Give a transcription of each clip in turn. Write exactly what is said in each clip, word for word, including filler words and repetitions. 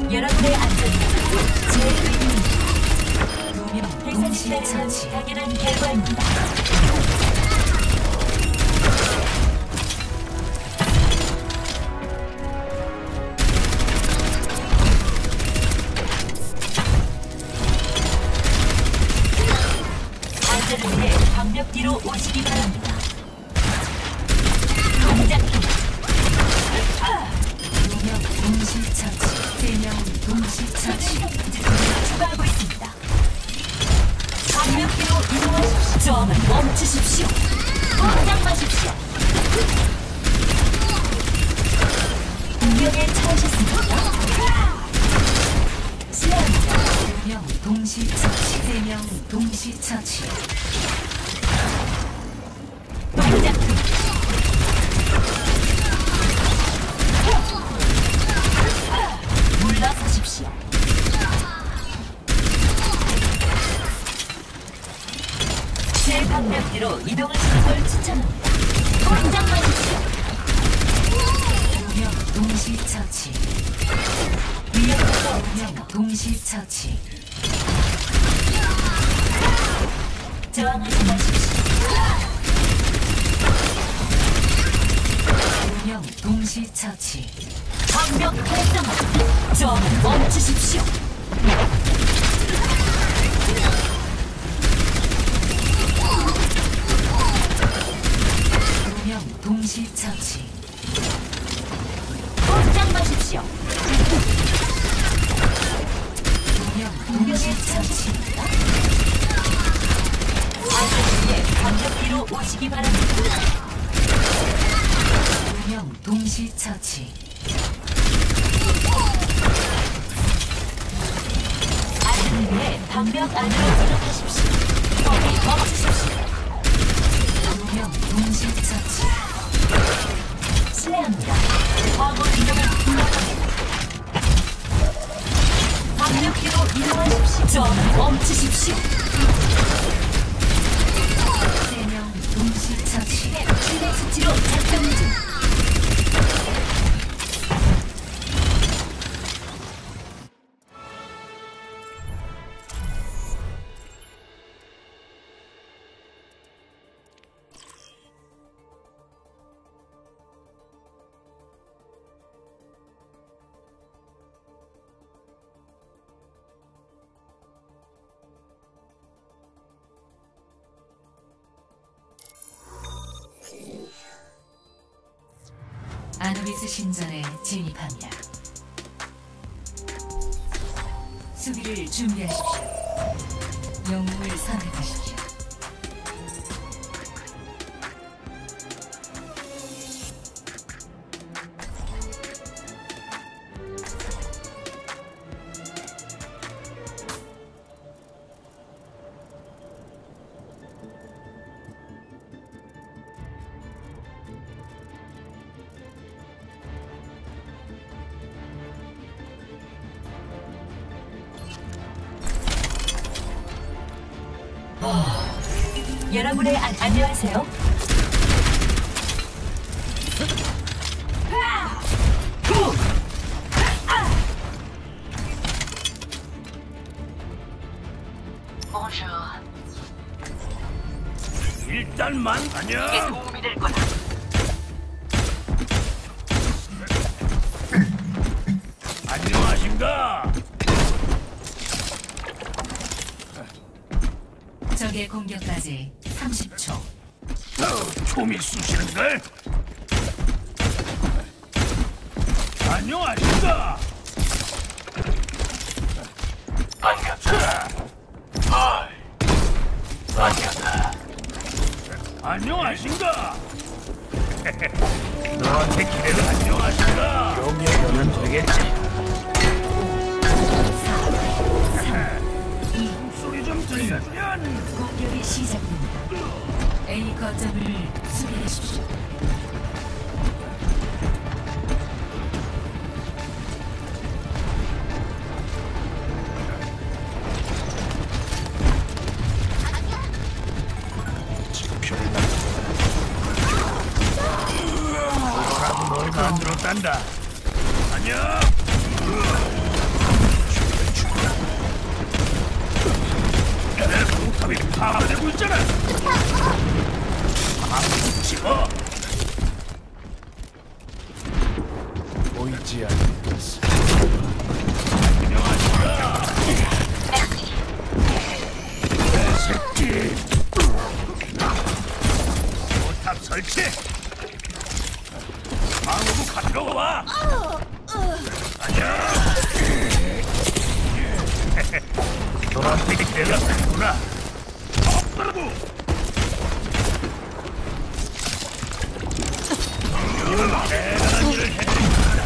여러분의 안전을 제 의무입니다. 두명 동시 당연한 결과입니다. 안전을 위해 방벽 뒤로 오시기 바랍니다. 동작. 두명 동시 처치. 세 명 동시 처치. 추가하고 있습니다. 방벽 뒤로 이동하십시오. 저항을 멈추십시오. 동작 마십시오. 공격에 처하셨습니다. 시야입니다. 두 명 동시 처치. 세 명 동시 처치. 동작. 물러서십시오. 제 방벽 뒤로 이동하시는 걸 추천합니다. 동작 마십시오. 두 명 동시 처치. 위협부터 두 명 동시 처치. 저항하지 마십시오. 두 명 동시 처치. 방벽 활성화. 저항을 멈추십시오. 두 명 동시 처치. 동작 마십시오. 두 명 동시 처치. 안전지에 방벽 뒤로 오시기 바랍니다. 두 명 동시 처치. 안전을 위해 방벽 안으로 들어가십시오. 거기 멈추십시오. 두 명 동시 처치. 실례합니다. 과거 이동을 불러갑니다. 방벽 뒤로 이동하십시오. 저항을 멈추십시오. 세 명 동시 처치. 실내 수치로 작동 중. 아누비스 신전에 진입합니다. 수비를 준비하십시오. 영웅을 선택하십시오. 여러분의 안, 안녕하세요. 일단만 안녕. 이게 도움이 될 거다. 안녕하신가? 적의 공격까지 삼십 초. 어, 좀이 쑤시는걸? 안녕하신가? 반갑다. 어이, 반갑다. 안녕하신가? 너한테 기대를 안녕하신가? 용이면 되겠지. 소리 좀 들려주면. 공격이 시작됩니다. A 거점을 수비하십시오. 너라고 널 만들었단다. 안녕. 놈이 파괴되고 있잖아. 방금 집어. 보이지 않는 것을 안녕하십니까. 내 새끼. 포탑 설치. 방어구 가지러 와. 안녕. 너한테 내가 갔구나. 없더라고. 이건 대단한 일을 했으니까.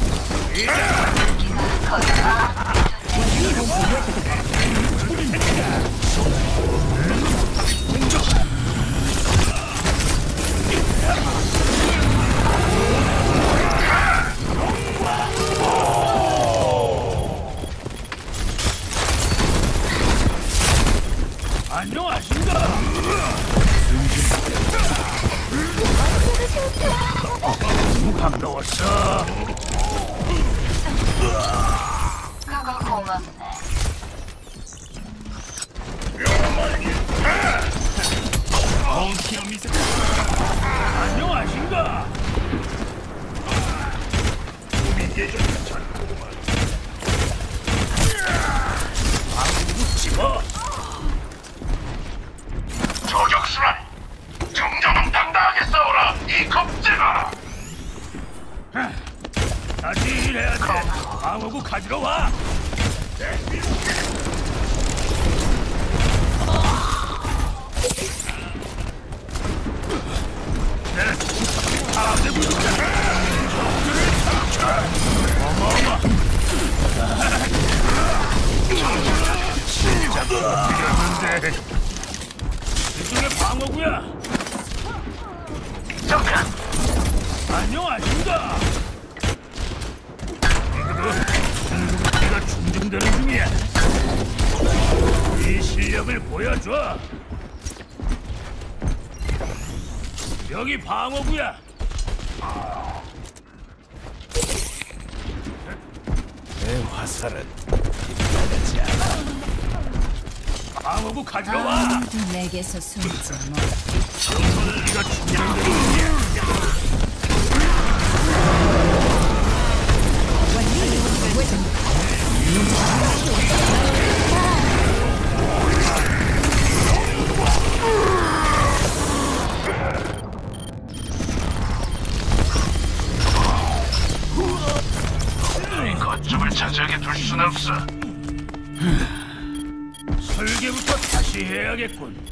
안녕하신가? 누가 넣었어? 그거 고맙네. 안녕하신가? 이게 좀 괜찮구만. 방구 집어. 저격수라니. 정정당당하게 싸워라, 이 겁쟁아. 다시 일해야 돼. 방어구 가지러 와. 내 손톱이 파괴되고 있잖아. 적들을 탐차. 어마어마. 진짜 못되겠는데. 이쪽에 방어구야. 잠깐. 안녕하신가? 내가 충전되는 중이야. 이 실력을 보여줘. 여기 방어구야. 내 화살은 나가지 않아. 방어구 가지러 와. 아무도 내게서 숨지 못. 네가 충전되는 중이야. 이 거점을 차지하게 둘 수는 없어. 설계부터 다시 해야겠군.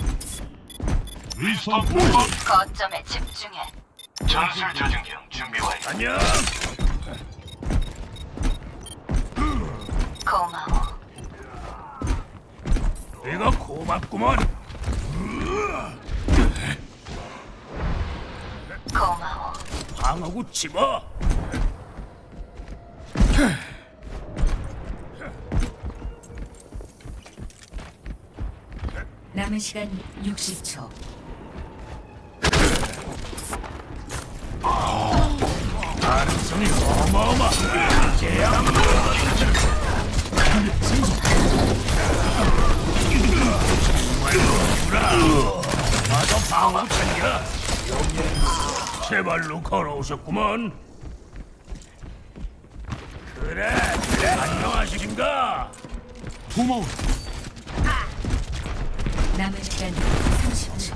거점에 집중해. 전술 조준경 준비 완료. 안녕. 고마워. 내가 고맙구먼. 고마워. 방어구 집어. 남은 시간 육십 초. 가능성이 어마어마. 제압. 정말 그렇구나. 나도 방어 챙겨. 제발로 걸어오셨구먼. 그래, 그래. 안녕하신가? 고마워. 남은 시간 삼십 초.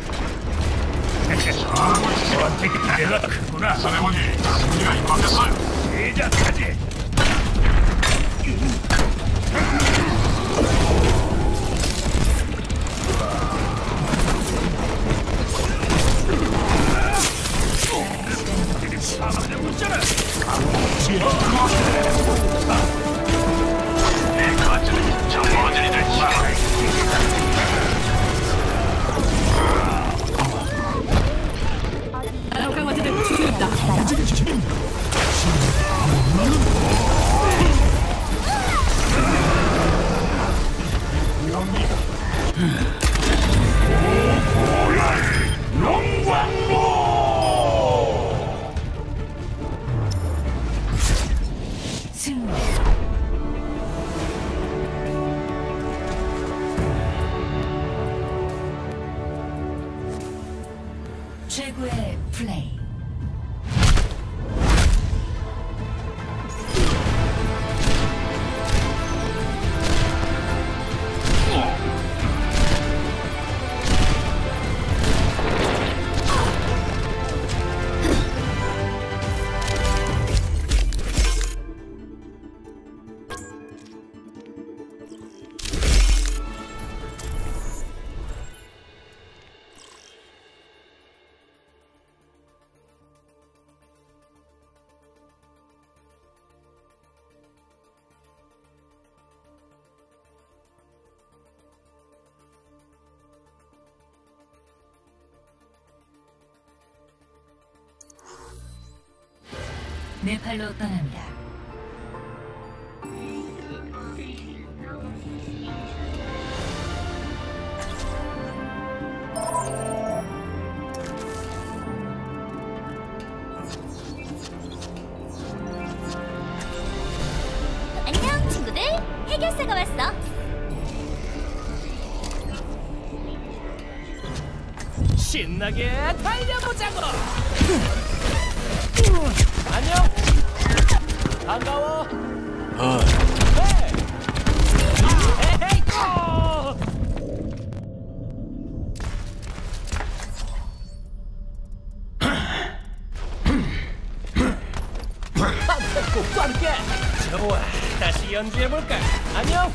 너한테 기대가 크구나. 사령관이 승리가 임박했어요. 시작하지. 사망되고 있잖아. 내 거점은 정모들이들 강화제를 주유했다. 움직여주지. 최고의 플레이. 네팔로 떠납니다. 안녕 친구들, 해결사가 왔어. 신나게 달려보자고. 안녕. 반가워. 어, 헤이. 헤이. 어. 꼭 함께. 좋아. 다시 연주해 볼까? 안녕.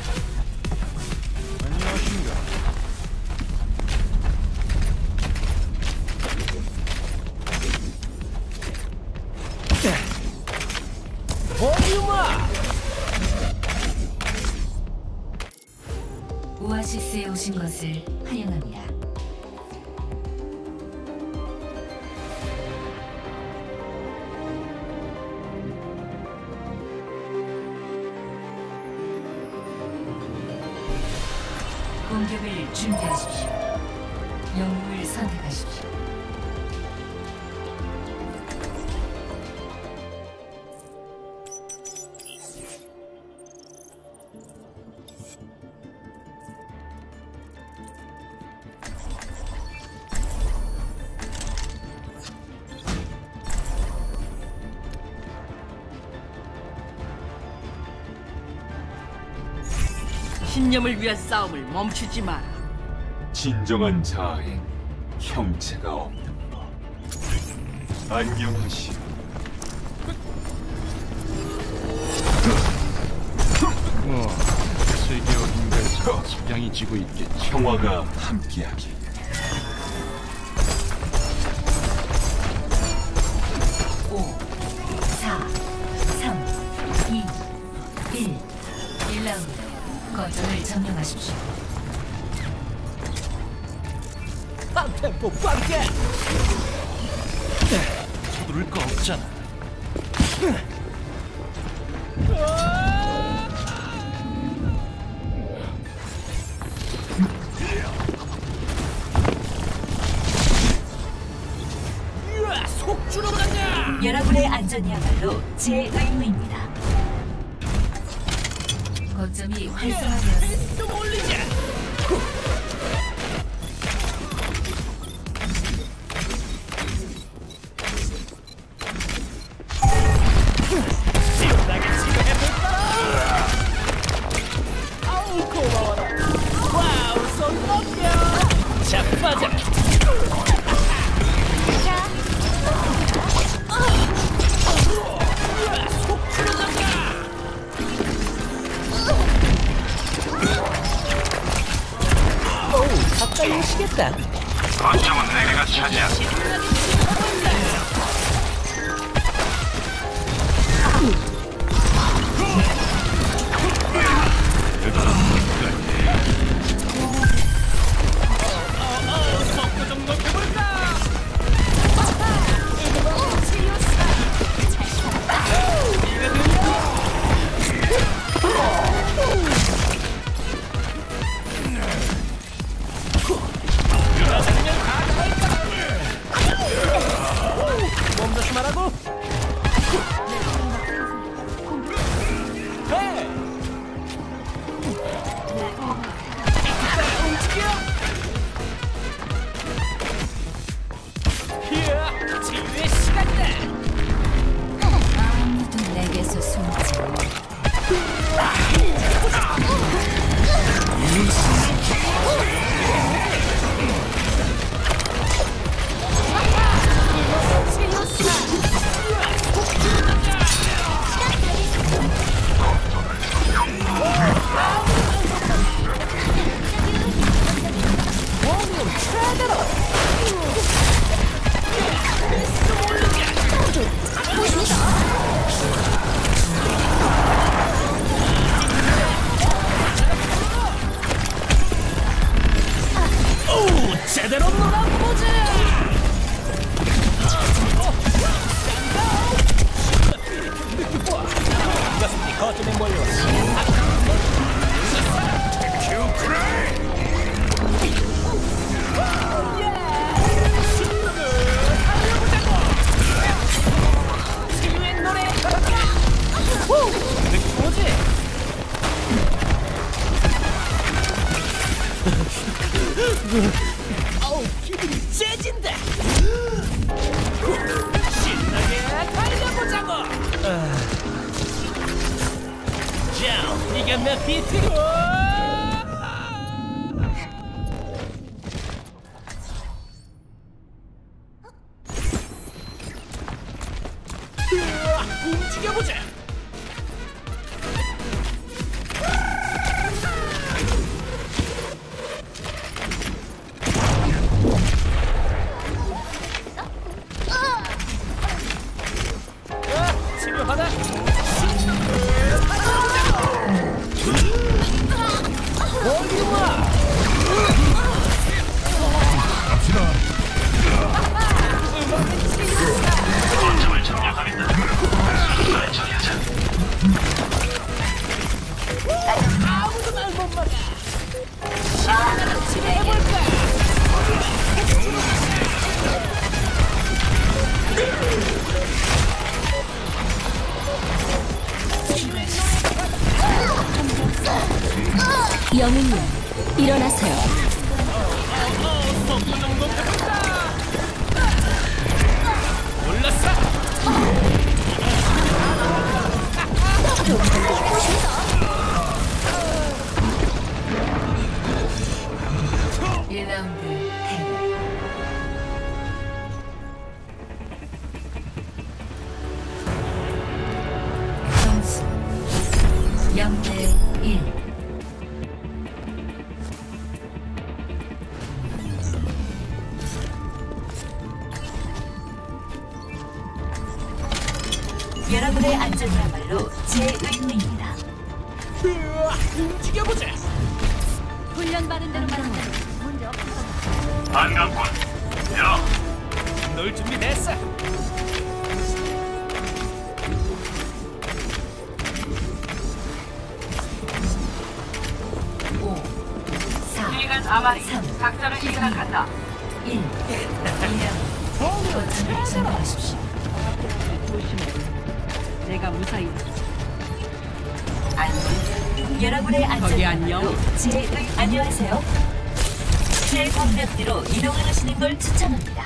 안녕하십니까. 볼륨아. 오아시스에 오신 것을 환영합니다. 공격을 준비하십시오. 영웅을 선택하십시오. 신념을 위한 싸움을 멈추지 마라. 진정한 자아엔 형체가 없는 법. 안녕하시오. 뭐 세계 어딘가에서 식량이 지고 있겠지. 평화가 함께하길. 오, 사, 삼, 이, 일. 일 라운드. 거점을 점령하십시오. 템포 빠르게. 서두를 거 없잖아. 으아, 속주로 간다. 여러분의 안전이야말로 제 의무입니다. 거점이 활성화되었습니다. 좀 올리자. 신나게 치료해볼까? 아우 고마워라. 와우 손 넘겨. 자빠져. 으아, 속주로 간다. 가까이 오시겠다. 거점은 내가 차지한다. 속도 좀 높여볼까? 엄청난 비트. 움직여보자. 치료하다. 거점을 점령하겠다. 순간에 처리하자. 아무도 날 못 막아. 영웅님, 일어나세요. 올랐어. 일 라운드 패. 점수 영 대 일. 여러분의 안전이야말로 제 의무입니다. 움직여보자. 훈련받은 대로 말하면 문제 없어. 반갑군. 야, 널 준비됐어. 오, 사, 지휘관 아마리 삼, 작전을 시작한다. 일. 거점을 점령하십시오. 조심해. 내가 무사히. 안녕. 여러분의 거기 안녕. 안전이야말로 제 의... 안녕하세요. 제 공략대로 이동하시는 걸 추천합니다.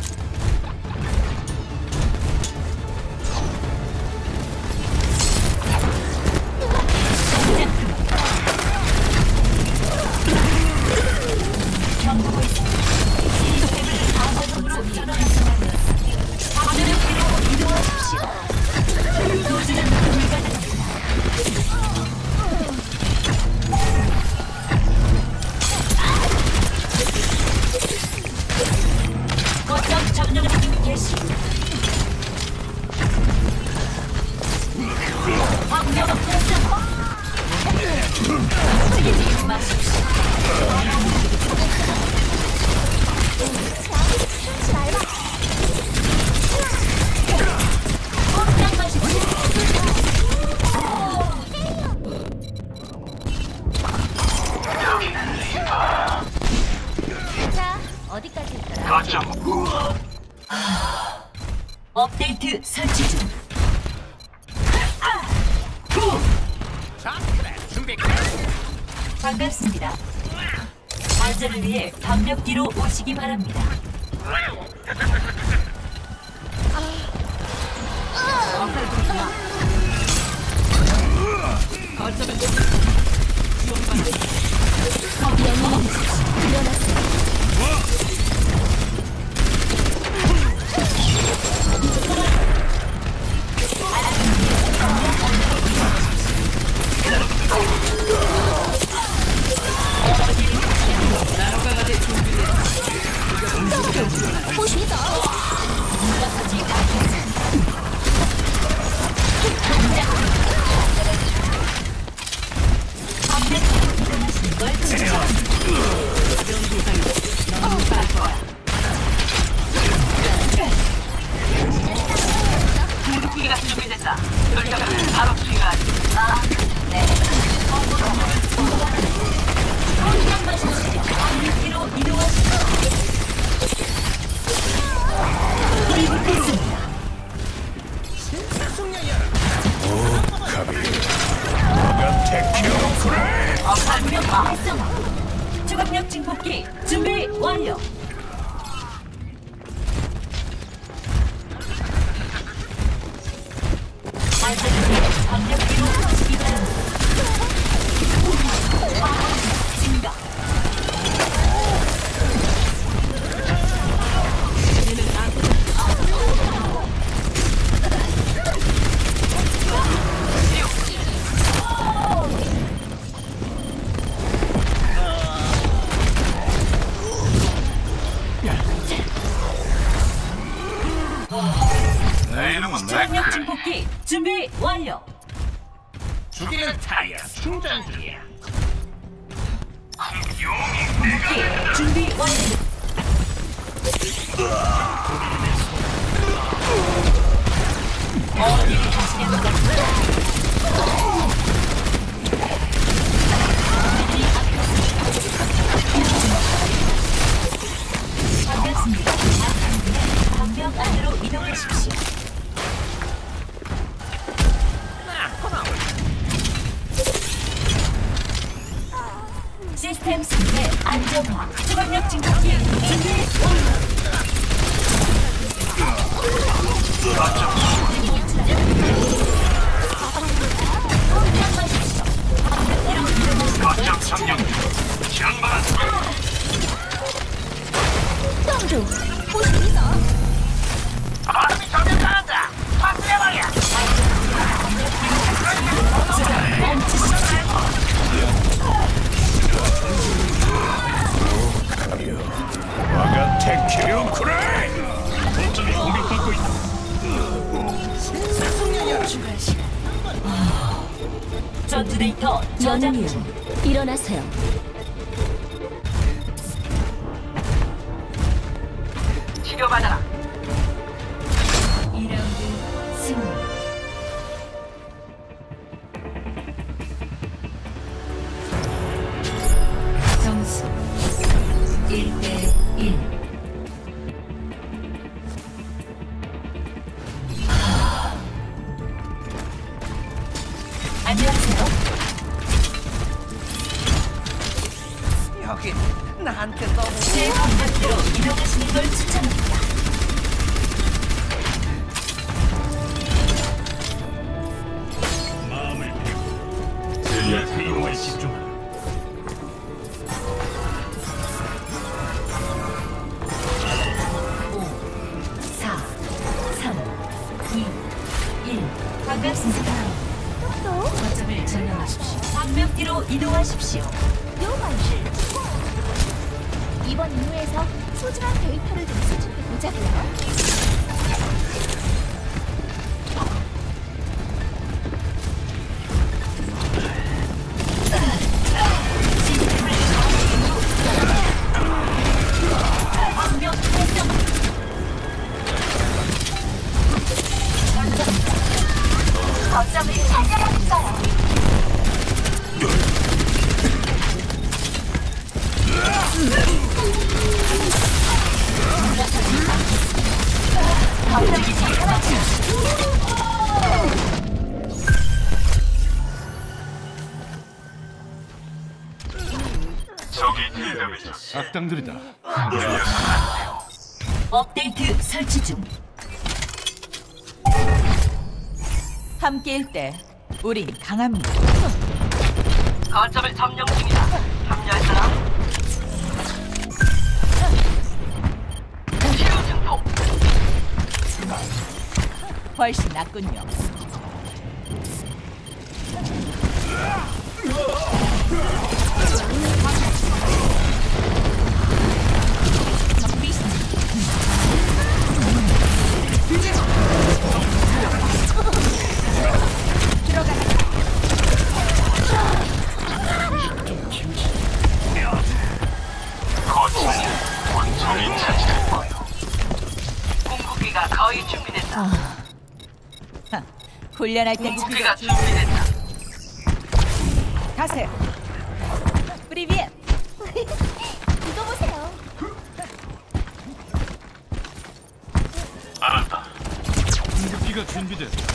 경고고 있습니다. 시스템을 방어적으로 전환했습니다. 하늘을 뒤로 이동하십시오. 도주는 불가능합니다. 거점 점령을 하고 계시. 방역 활성. 움직이지 마십시오. 꼼짝 마십시오. 자, 어디까지 있더라? 거점. 업데이트 설치 중. 반갑습니다. 안전을 위해 방벽 뒤로 오시기 바랍니다. 거점을 영웅님, 일어나세요. 나노가가 될 준비됐다. 不许走！ 무기가 준비됐다. 전력을 바로 수행하지. 네. 뒤로 이동하시죠. 불이 붙었습니다. 반격 활성화. 초강력 증폭기 준비 완료. 안전을 위해 반격 뒤로 오시기 바랍니다. 내 이름은 초능력 맥크리. 증폭기 준비 완료. 죽이는 타이어 충전 중이야. 궁극기 준비 완료. 어디 가시는 건가요? 반갑습니다. 방벽 안으로 이동하십시오. 시스템 상태 안정화. 초강력 증폭기 준비 완료. 거점 점령. 장만한 똥좀 보시죠. 바람이 점령당한다. 파괴해봐야. 와가 테키리온 쿠레이. 거점이 공격받고 있다. 전투 데이터 저장 영웅이여, 중. 일어나세요. 치료받아라. 이 라운드 승리. 점수 일 대 일. 안녕하세요. 여기 나한테 너무 제 공격으로 이동하시는 걸 추천합니다. 마음을 비우고 제리아 이동에 집중하라. 오, 사, 삼, 이, 일. 반갑습니다. 거점을 점령하십시오. 방벽 뒤로 이동하십시오. 이번 임무에서 소중한 데이터를 좀 수집해 보자고요. 방벽 설정. 거점을 찾아봤어요. 적이 딜담이다. 악당들이다. 업데이트 설치 중. 함께일 때 우린 강합니다. 거점을 점령 중이다. 합류할 사람? 치료 증폭. 훨씬 낫군요. 거점이 원점이 차지할 거야. 궁극기가 거의 준비됐다. 하, 훈련할 때 참... 궁극기가 준비됐다. 가세요. 프리비엣. 이거 보세요. 알았다. 공격기가 준비됐다.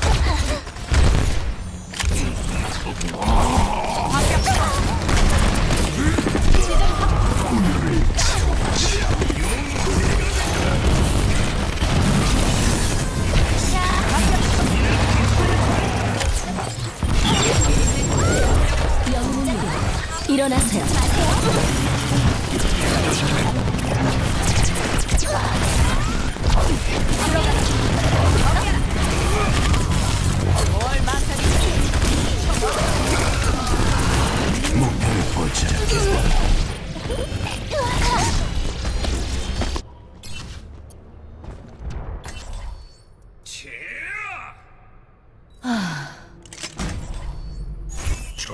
영웅이여, 일어나세요.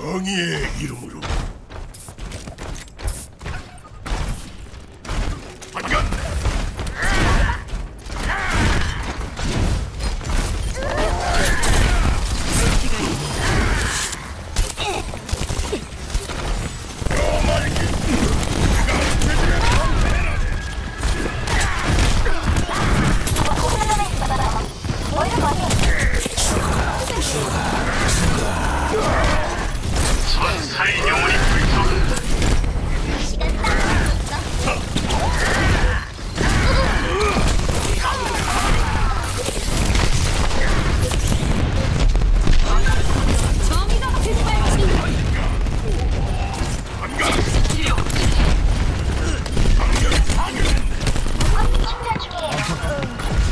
정의의 이름으로. 반격! 천사의 영혼이 불타오른다. 시간 딱 맞췄어. 정의가 빛발친다. 충전 중이에요.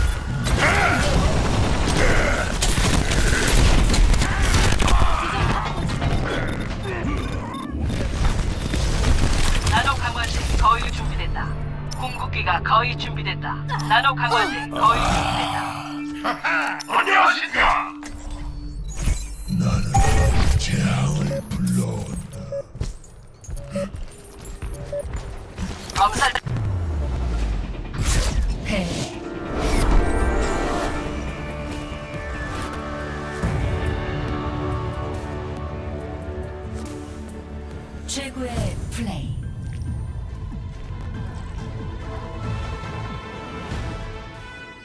나노 강화제 거의 준비됐다. 궁극기가 거의 준비됐다. 나노 강화제 거의 준비됐다. 안녕하십니까? 나는 재앙을 불러온다. 엄살 패. 최고의 플레이.